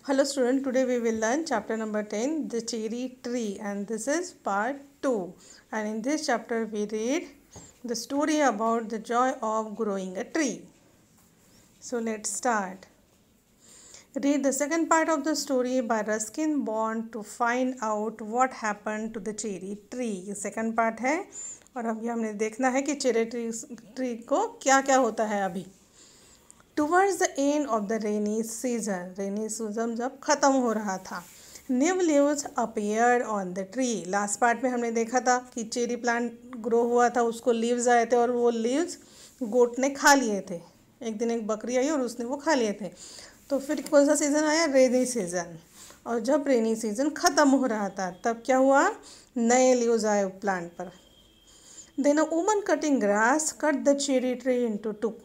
Hello student, today we will learn chapter number 10, the cherry tree, and this is part 2. And in this chapter we read the story about the joy of growing a tree. So let's start. Read the second part of the story by Ruskin Bond to find out what happened to the cherry tree. ये second part है और अभी हमने देखना है कि cherry tree को क्या क्या होता है अभी. Towards the end of the rainy season जब ख़त्म हो रहा था, new leaves appeared on the tree. Last part में हमने देखा था कि चेरी प्लांट ग्रो हुआ था, उसको लीव्स आए थे और वो लीव्स गोट ने खा लिए थे. एक दिन एक बकरी आई और उसने वो खा लिए थे. तो फिर कौन सा सीज़न आया? Rainy season. और जब रेनी सीज़न ख़त्म हो रहा था तब क्या हुआ? नए लीव्स आए प्लांट पर. Then a woman cutting grass cut the cherry tree into two.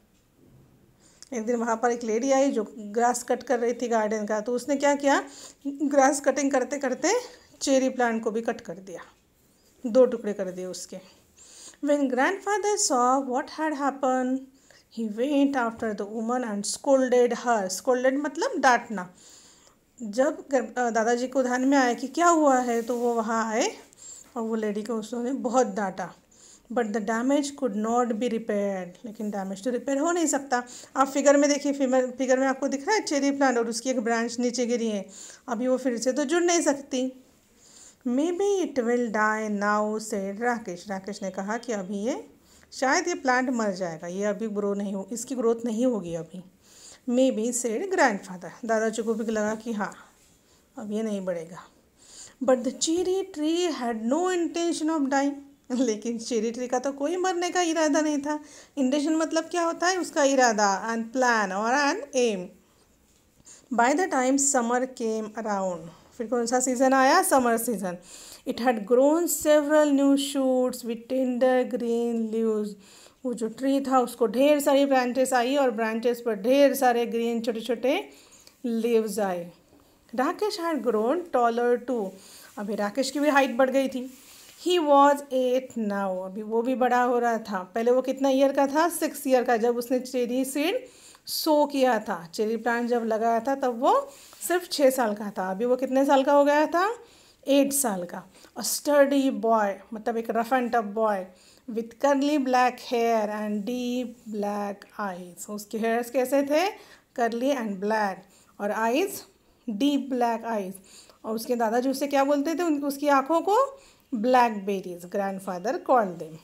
एक दिन वहाँ पर एक लेडी आई जो ग्रास कट कर रही थी गार्डन का. तो उसने क्या किया? ग्रास कटिंग करते करते चेरी प्लांट को भी कट कर दिया, 2 टुकड़े कर दिए उसके. When grandfather saw what had happen, he went after the woman and scolded her. Scolded मतलब डांटना. जब दादाजी को ध्यान में आया कि क्या हुआ है तो वो वहाँ आए और वो लेडी को उसने बहुत डांटा. But the damage could not be repaired. लेकिन डैमेज तो रिपेयर हो नहीं सकता. आप फिगर में देखिए, फिगर में आपको दिख रहा है चेरी प्लांट और उसकी एक ब्रांच नीचे गिरी है. अभी वो फिर से तो जुड़ नहीं सकती. Maybe it will die now said Rakesh. Rakesh ने कहा कि अभी ये शायद ये प्लांट मर जाएगा, ये अभी ग्रो नहीं हो, इसकी ग्रोथ नहीं होगी अभी. Maybe said grandfather. दादाजी को भी लगा कि हाँ अब ये नहीं बढ़ेगा. But the cherry tree had no intention of dying. लेकिन चेरी ट्री का तो कोई मरने का इरादा नहीं था. इंटेंशन मतलब क्या होता है? उसका इरादा. एंड प्लान और an aim. By the time summer came around. फिर कौन सा सीज़न आया? Summer season. It had grown several new shoots with tender green leaves. वो जो ट्री था उसको ढेर सारी ब्रांचेस आई और ब्रांचेस पर ढेर सारे ग्रीन छोटे छोटे लीव्स आए. Rakesh had grown taller too. अभी राकेश की भी हाइट बढ़ गई थी. He was 8 now. अभी वो भी बड़ा हो रहा था. पहले वो कितना ईयर का था? 6 ईयर का. जब उसने चेरी सीड सो किया था, चेरी प्लांट जब लगाया था तब वो सिर्फ 6 साल का था. अभी वो कितने साल का हो गया था? 8 साल का. अ स्टर्डी बॉय मतलब एक rough and tough boy with curly black hair and deep black eyes. उसके हेयर्स कैसे थे? कर्ली एंड ब्लैक और आईज डीप ब्लैक आईज. और उसके दादाजी उससे क्या बोलते थे? उसकी आँखों को blackberries. Grandfather called them.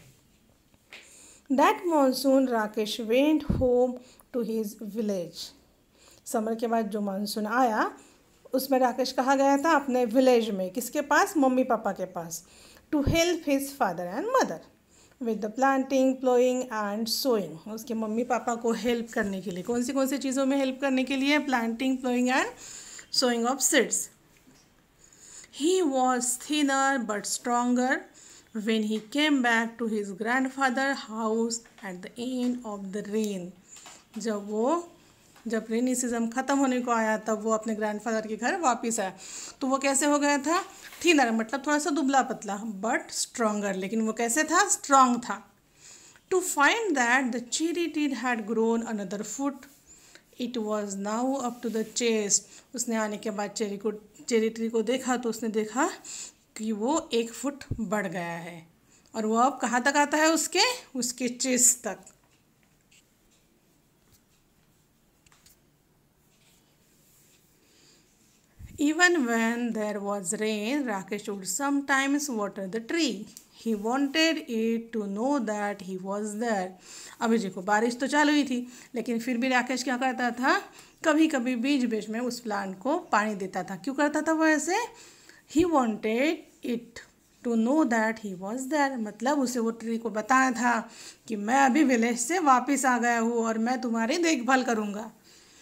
That monsoon Rakesh went home to his village. Summer के बाद जो मानसून आया उसमें राकेश कहाँ गया था? अपने विलेज में. किसके पास? मम्मी पापा के पास. To help his father and mother with the planting, ploughing and sowing. उसके मम्मी पापा को हेल्प करने के लिए. कौन सी चीज़ों में हेल्प करने के लिए? Planting, ploughing and sowing of seeds. He was thinner but stronger when he came back to his grandfather's house at the end of the rain. जब रेनी सीजन ख़त्म होने को आया तब वो अपने ग्रैंडफादर के घर वापस आया. तो वो कैसे हो गया था? थिनर मतलब थोड़ा सा दुबला पतला, बट स्ट्रॉन्गर. लेकिन वो कैसे था? स्ट्रॉन्ग था. To find that the cherry tree had grown another foot. It was now up to the chest. उसने आने के बाद चेरी ट्री को देखा तो उसने देखा कि वो 1 फुट बढ़ गया है और वो अब कहाँ तक आता है? उसके चेस्ट तक. Even when there was rain, Rakesh would sometimes water the tree. He wanted it to know that he was there. अभी देखो बारिश तो चालू ही थी लेकिन फिर भी राकेश क्या करता था? कभी कभी बीच में उस प्लांट को पानी देता था. क्यों करता था वो ऐसे? He wanted it to know that he was there. मतलब उसे वो ट्री को बताया था कि मैं अभी विलेज से वापस आ गया हूँ और मैं तुम्हारी देखभाल करूँगा.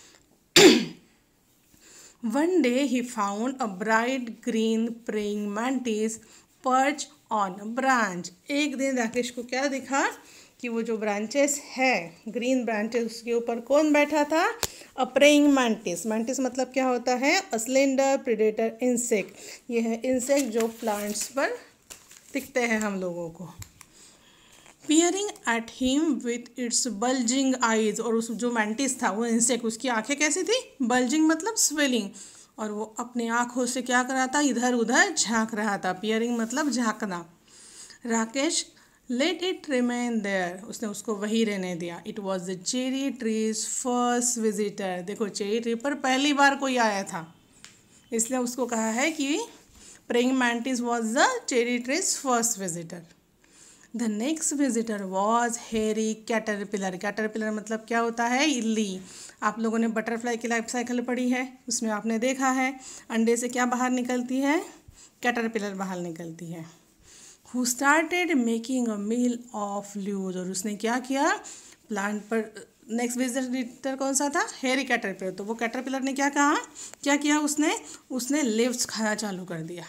One day he found a bright green praying mantis perched on a branch. एक दिन राकेश को क्या दिखा कि वो जो ब्रांचेस है, ग्रीन ब्रांचेस, उसके ऊपर कौन बैठा था? अ प्रेइंग मैंटिस. मैंटिस मतलब क्या होता है? A slender predator insect. ये है इंसेक्ट जो प्लांट्स पर दिखते हैं हम लोगों को. Peering at him with its bulging eyes, और उस जो मैंटिस था वो इंसेक्ट, उसकी आंखें कैसी थी, बल्जिंग मतलब स्वेलिंग, और वो अपने आँखों से क्या कर रहा था, इधर उधर झांक रहा था। पियरिंग मतलब झांकना। Rakesh let it remain there, उसने उसको वही रहने दिया। It was the cherry tree's first visitor, देखो चेरी ट्री पर पहली बार कोई आया था, इसलिए उसको कहा है कि praying mantis was the cherry tree's first visitor. The next visitor was hairy caterpillar. Caterpillar मतलब क्या होता है, इल्ली। आप लोगों ने बटरफ्लाई की लाइफ साइकिल पढ़ी है, उसमें आपने देखा है अंडे से क्या बाहर निकलती है, कैटरपिलर बाहर निकलती है। Who started making a meal of leaves, और उसने क्या किया, प्लांट पर नेक्स्ट विजिटर कौन सा था, हेरी कैटरपिलर। तो वो कैटरपिलर ने क्या कहा, क्या किया उसने लीव्स खाना चालू कर दिया।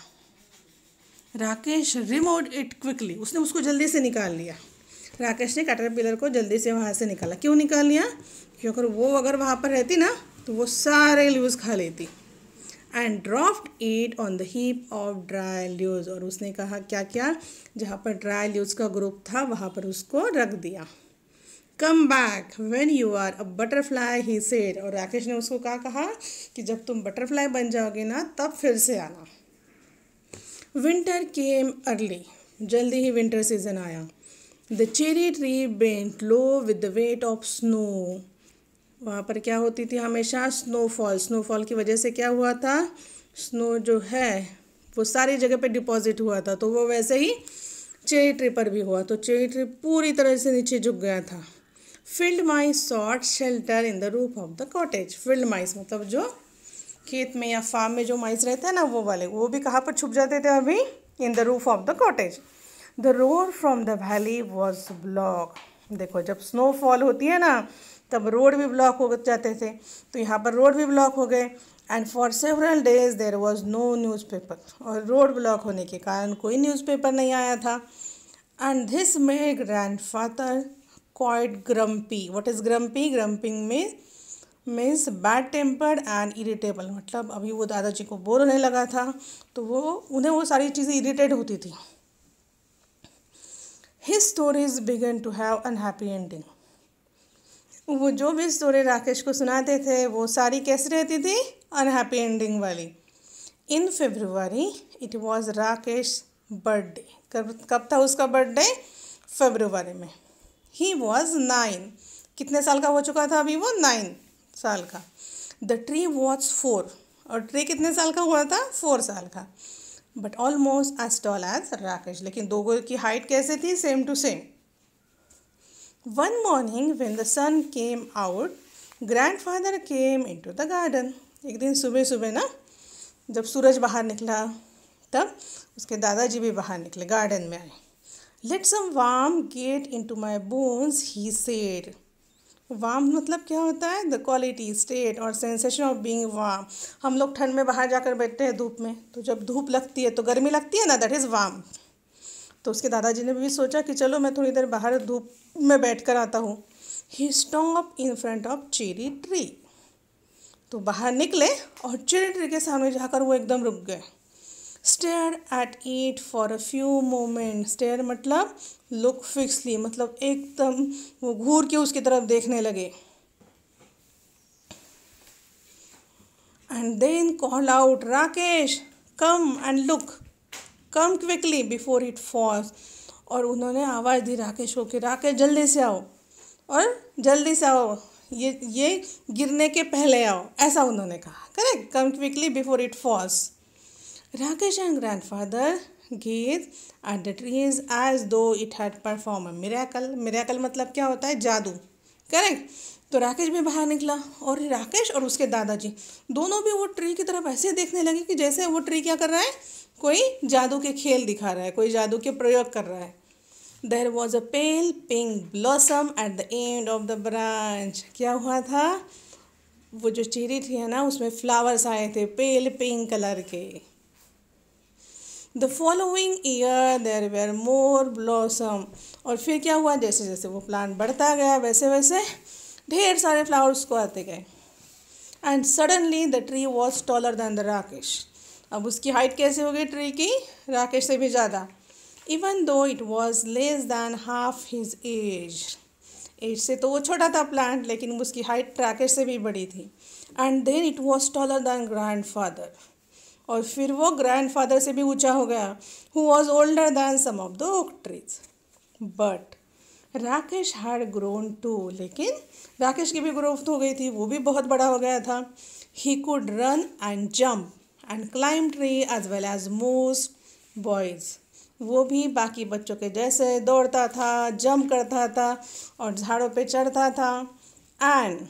राकेश रिमूव्ड इट क्विकली, उसने उसको जल्दी से निकाल लिया। राकेश ने कैटरपिलर को जल्दी से वहाँ से निकाला। क्यों निकाल लिया, क्योंकि वो अगर वहाँ पर रहती ना तो वो सारे लीव्स खा लेती। And dropped it on the heap of dry leaves, और उसने कहा क्या क्या, जहाँ पर ड्राई लीव्स का ग्रुप था वहाँ पर उसको रख दिया। Come back when you are a butterfly he said, और राकेश ने उसको क्या कहा कि जब तुम बटरफ्लाई बन जाओगे ना तब फिर से आना। विंटर केम अर्ली, जल्दी ही विंटर सीजन आया। The cherry tree bent low with the weight of snow, वहाँ पर क्या होती थी हमेशा, स्नोफॉल। स्नोफॉल की वजह से क्या हुआ था, स्नो जो है वो सारी जगह पे डिपॉजिट हुआ था, तो वो वैसे ही चेरी ट्री पर भी हुआ। तो चेरी ट्री पूरी तरह से नीचे झुक गया था। Field mice sought shelter in the roof of the cottage. Field mice मतलब जो खेत में या फार्म में जो माइस रहते हैं ना वो वाले, वो भी कहाँ पर छुप जाते थे अभी, in the roof of the cottage. The road from the valley was block, देखो जब स्नोफॉल होती है ना तब रोड भी ब्लॉक हो जाते थे, तो यहाँ पर रोड भी ब्लॉक हो गए। And for several days there was no newspaper, और रोड ब्लॉक होने के कारण कोई न्यूज़पेपर नहीं आया था। And this made grandfather quite grumpy. What is grumpy, grumping में means bad tempered and irritable, मतलब अभी वो दादाजी को बोर होने लगा था, तो उन्हें वो सारी चीज़ें इरिटेट होती थी। His stories began to have unhappy ending, वो जो भी स्टोरी राकेश को सुनाते थे वो सारी कैसी रहती थी, अनहैप्पी एंडिंग वाली। In February it was Rakesh birthday, कब था उसका बर्थडे, फरवरी में। ही वॉज 9, कितने साल का हो चुका था अभी वो, 9 साल का। द ट्री वॉज 4, और ट्री कितने साल का हुआ था, 4 साल का। But almost as tall as Rakesh, लेकिन दोनों की हाइट कैसे थी, same to same. One morning when the sun came out, grandfather came into the garden. एक दिन सुबह सुबह ना जब सूरज बाहर निकला तब उसके दादाजी भी बाहर निकले, गार्डन में आए। Let some warmth get into my bones, he said. Warm मतलब क्या होता है, द क्वालिटी, स्टेट और सेंसेशन ऑफ बीइंग वार्म। हम लोग ठंड में बाहर जाकर बैठते हैं धूप में, तो जब धूप लगती है तो गर्मी लगती है ना, दैट इज़ वार्म। तो उसके दादाजी ने भी सोचा कि चलो मैं थोड़ी देर बाहर धूप में बैठ कर आता हूँ। He stop in front of cherry tree, तो बाहर निकले और चेरी ट्री के सामने जाकर वो एकदम रुक गए। Stare at it for a few moment, stare मतलब लुक फिक्सली, मतलब एकदम वो घूर के उसकी तरफ देखने लगे। And then call out, Rakesh come and look, come quickly before it falls, और उन्होंने आवाज़ दी राकेश को कि राकेश जल्दी से आओ, और जल्दी से आओ, ये गिरने के पहले आओ, ऐसा उन्होंने कहा। Correct, come quickly before it falls. Rakesh and grandfather gaze at the trees as though it had perform a miracle. Miracle मतलब क्या होता है, जादू। करेक्ट, तो राकेश भी बाहर निकला, और राकेश और उसके दादाजी दोनों भी वो ट्री की तरफ ऐसे देखने लगे कि जैसे वो ट्री क्या कर रहा है, कोई जादू के खेल दिखा रहा है, कोई जादू के प्रयोग कर रहा है। There was a pale pink blossom at the end of the branch. क्या हुआ था, वो जो चेरी ट्री है ना उसमें फ्लावर्स आए थे पेल पिंक कलर के। The following year there were more blossom, और फिर क्या हुआ, जैसे जैसे वो प्लांट बढ़ता गया वैसे वैसे ढेर सारे फ्लावर्स को आते गए। And suddenly the tree was taller than the Rakesh, अब उसकी हाइट कैसे हो गई ट्री की, राकेश से भी ज़्यादा। Even though it was less than half his age से तो वो छोटा था प्लांट, लेकिन उसकी हाइट राकेश से भी बड़ी थी. And then it was taller than grandfather, और फिर वो ग्रैंड फादर से भी ऊंचा हो गया, he was older than some of the oak trees. But Rakesh had grown too, लेकिन राकेश की भी ग्रोथ हो गई थी, वो भी बहुत बड़ा हो गया था. He could run and jump and climb tree as well as most boys. वो भी बाकी बच्चों के जैसे दौड़ता था, जंप करता था और झाड़ों पे चढ़ता था. And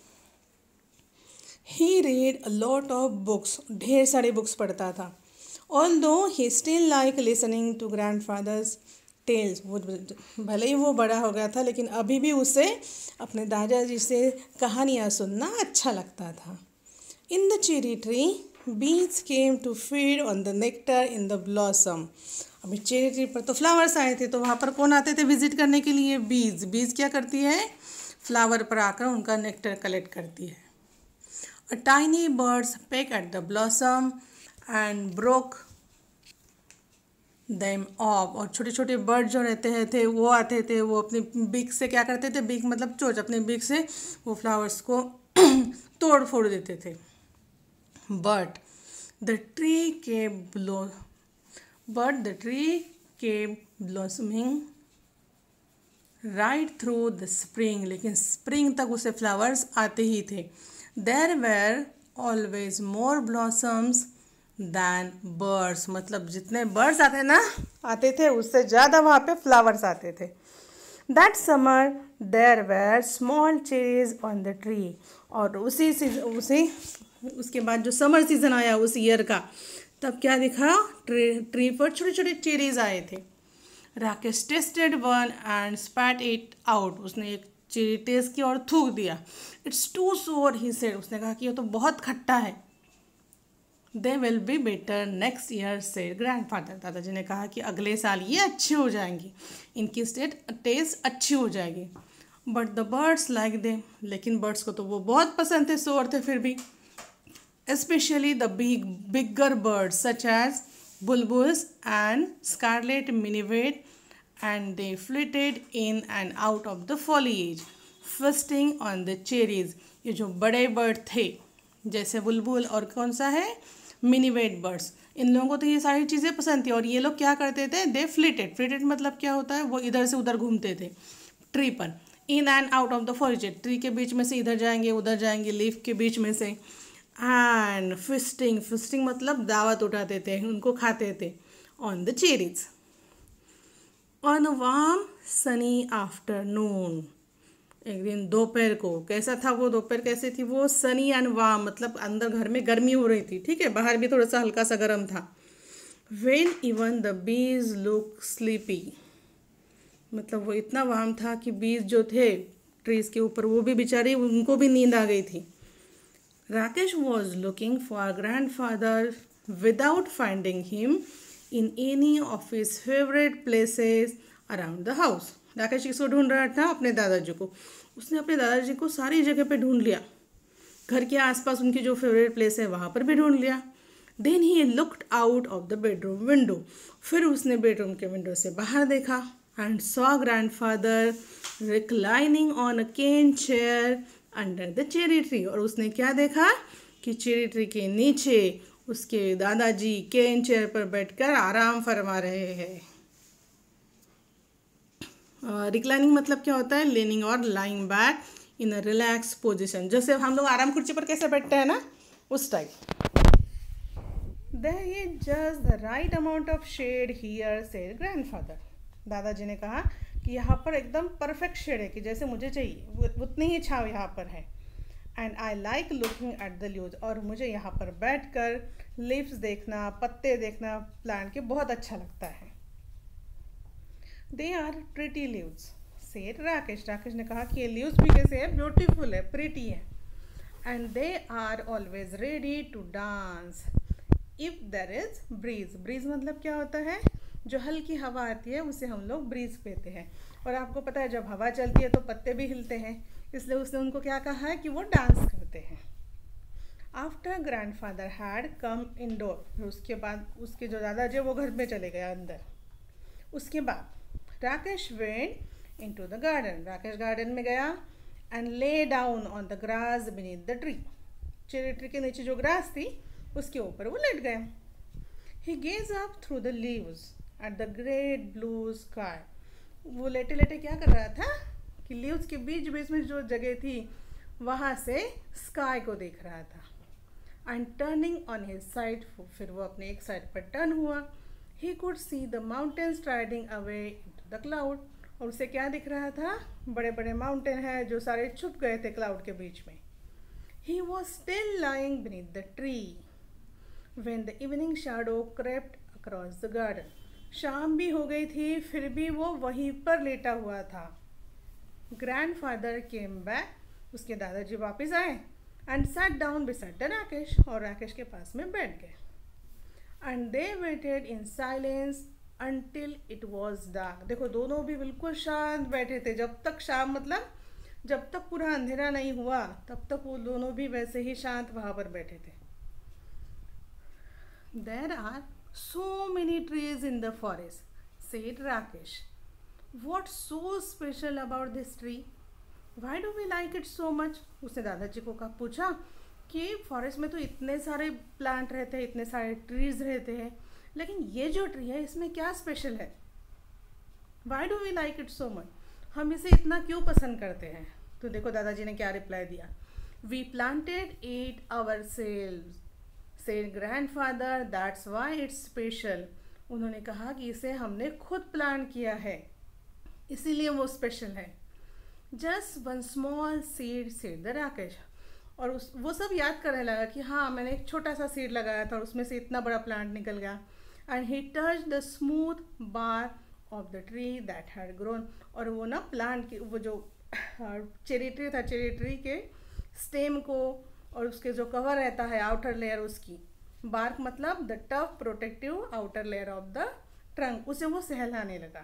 he read a lot of books, ढेर सारी बुक्स पढ़ता था. Although he still like listening to grandfather's tales, वो भले ही वो बड़ा हो गया था, लेकिन अभी भी उसे अपने दादाजी से कहानियाँ सुनना अच्छा लगता था. In the cherry tree bees came to feed on the nectar in the blossom. अभी चेरी ट्री पर तो फ्लावर्स आए थे, तो वहाँ पर कौन आते थे विजिट करने के लिए? बीज. बीज क्या करती है? फ्लावर पर आकर उनका नेक्टर कलेक्ट करती है. A tiny birds peck at the blossom and broke them off. और छोटे छोटे बर्ड जो रहते थे वो आते थे, वो अपनी बीक से क्या करते थे? बीक मतलब चोंच, अपने बीक से वो फ्लावर्स को तोड़ फोड़ देते थे. But the tree kept blossoming right through the spring. लेकिन स्प्रिंग तक उसे फ्लावर्स आते ही थे. There were always more blossoms than birds. मतलब जितने बर्ड्स आते थे उससे ज़्यादा वहाँ पे फ्लावर्स आते थे. That summer there were small cherries on the tree. और उसके बाद जो समर सीजन आया उस ईयर का, तब क्या दिखा? ट्री पर छोटे छोटे चेरीज आए थे. Rakesh tested one and spat it out. उसने एक चेरी टेस्ट किया और थूक दिया. इट्स टू सोर ही सेड. उसने कहा कि ये तो बहुत खट्टा है. They will be better next year said grandfather. दादाजी ने कहा कि अगले साल ये अच्छे हो जाएंगी, इनकी टेस्ट अच्छी हो जाएगी. But the birds like they. लेकिन बर्ड्स को तो वो बहुत पसंद थे, शोर थे फिर भी. especially the bigger birds such as bulbuls and scarlet minivet, and they flitted in and out of the foliage feasting on the cherries. ये जो बड़े बर्ड थे जैसे बुलबुल और कौन सा है मिनीवेट बर्ड्स, इन लोगों को तो ये सारी चीज़ें पसंद थी. और ये लोग क्या करते थे? दे फ्लिटेड मतलब क्या होता है? वो इधर से उधर घूमते थे ट्री पर. In and out of the forest. Tree के बीच में से इधर जाएंगे उधर जाएंगे, लीफ के बीच में से. एंड फिस्टिंग मतलब दावत उठाते थे, उनको खाते थे. On the cherries on a warm sunny afternoon. एक दिन दोपहर को. कैसा था वो दोपहर? कैसे थी वो? सनी एंड वार्म मतलब अंदर घर में गर्मी हो रही थी, ठीक है, बाहर भी थोड़ा सा हल्का सा गर्म था. When even the bees look sleepy. मतलब वो इतना वार्म था कि बीज जो थे ट्रीज के ऊपर वो भी बेचारी, उनको भी नींद आ गई थी. Rakesh was looking for grandfather without finding him in any of his favourite places around the house. Rakesh किसको ढूंढ रहा था? अपने दादाजी को. उसने अपने दादाजी को सारी जगह पे ढूंढ लिया. घर के आसपास उनकी जो फेवरेट प्लेस है वहाँ पर भी ढूंढ लिया. Then he looked out of the bedroom window. फिर उसने बेडरूम के विंडो से बाहर देखा. And saw grandfather reclining on a cane chair under the cherry tree. और उसने क्या देखा कि चेरी ट्री के नीचे उसके दादाजी केन चेयर पर बैठकर आराम फरमा रहे हैं. रिक्लाइनिंग मतलब क्या होता है? लेनिंग और lying back in a relax position. जैसे हम लोग आराम कुर्सी पर कैसे बैठते हैं ना, उस type. There is just the right amount of shade here said grandfather. दादाजी ने कहा कि यहाँ पर एकदम परफेक्ट शेड है कि जैसे मुझे चाहिए उतनी ही छाव यहाँ पर है. And I like looking at the leaves. और मुझे यहाँ पर बैठकर लीव्स देखना, पत्ते देखना प्लांट के बहुत अच्छा लगता है. They are pretty leaves said Rakesh. Rakesh ने कहा कि ये लीव्स भी कैसे है? ब्यूटीफुल है, प्रिटी है. And they are always ready to dance if there is breeze. Breeze मतलब क्या होता है? जो हल्की हवा आती है उसे हम लोग ब्रीज कहते हैं. और आपको पता है जब हवा चलती है तो पत्ते भी हिलते हैं, इसलिए उसने उनको क्या कहा है कि वो डांस करते हैं. After grandfather had come indoor. उसके बाद उसके जो दादाजी वो घर में चले गए अंदर. उसके बाद Rakesh went into the garden, Rakesh garden में गया and lay down on the grass beneath the tree, cherry tree के नीचे जो ग्रास थी उसके ऊपर वो लेट गया। He gaze up through the leaves at the great blue sky, वो लेटे लेटे क्या कर रहा था कि लीव्स के बीच बीच में जो जगह थी वहाँ से स्काई को देख रहा था। And turning on his side, फिर वो अपने एक साइड पर टर्न हुआ। He could see the mountains striding away into the cloud, और उसे क्या दिख रहा था, बड़े बड़े माउंटेन हैं जो सारे छुप गए थे क्लाउड के बीच में। He was still lying beneath the tree when the evening shadow crept across the garden, शाम भी हो गई थी फिर भी वो वहीं पर लेटा हुआ था। ग्रैंडफादर केम बैक, उसके दादाजी वापस आए and sat down beside the Rakesh, और राकेश के पास में बैठ गए। And they waited in silence until it was dark, देखो दोनों भी बिल्कुल शांत बैठे थे, जब तक शाम मतलब जब तक पूरा अंधेरा नहीं हुआ तब तक वो दोनों भी वैसे ही शांत वहाँ पर बैठे थे। There are so many trees in the forest, said Rakesh. What's so special about this tree? Why do we like it so much? उसने दादाजी को पूछा कि फॉरेस्ट में तो इतने सारे प्लांट रहते हैं, इतने सारे ट्रीज रहते हैं, लेकिन ये जो ट्री है इसमें क्या स्पेशल है? Why do we like it so much? हम इसे इतना क्यों पसंद करते हैं? तो देखो दादाजी ने क्या रिप्लाई दिया। We planted it ourselves, said grandfather, that's why it's special. उन्होंने कहा कि इसे हमने खुद प्लान किया है इसीलिए वो स्पेशल है। Just one small seed, said the Rakesh. और वो सब याद करने लगा कि हाँ मैंने एक छोटा सा सीड लगाया था और उसमें से इतना बड़ा प्लांट निकल गया। And he touched the smooth bark of the tree that had grown. और वो ना प्लांट की वो जो चेरी ट्री था, चेरी ट्री के स्टेम को और उसके जो कवर रहता है आउटर लेयर, उसकी बार्क मतलब the tough protective outer layer of the trunk, उसे वो सहलाने लगा।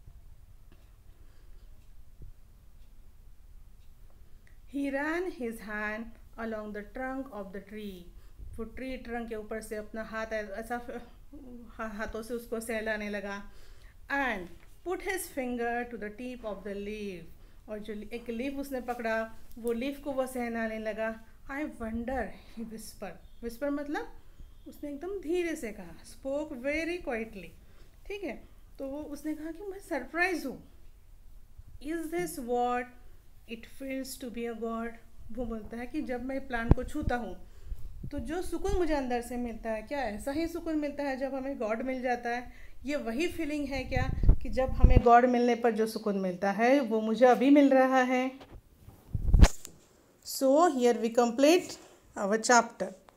He ran his hand along the trunk of the tree. वो ट्री ट्रंक के ऊपर से अपना हाथ ऐसा हाथों से उसको सहलाने लगा। And put his finger to the tip of the leaf. और जो एक लीफ उसने पकड़ा वो लीफ को वो सहलाने लगा। I wonder, he whispered. Whisper मतलब उसने एकदम धीरे से कहा, spoke very quietly. ठीक है, तो वो उसने कहा कि मैं सरप्राइज हूँ। Is this what it feels to be a god? वो बोलता है कि जब मैं प्लांट को छूता हूँ तो जो सुकून मुझे अंदर से मिलता है, क्या ऐसा ही सुकून मिलता है जब हमें गॉड मिल जाता है? ये वही फीलिंग है क्या कि जब हमें गॉड मिलने पर जो सुकून मिलता है वो मुझे अभी मिल रहा है? So here we complete our chapter.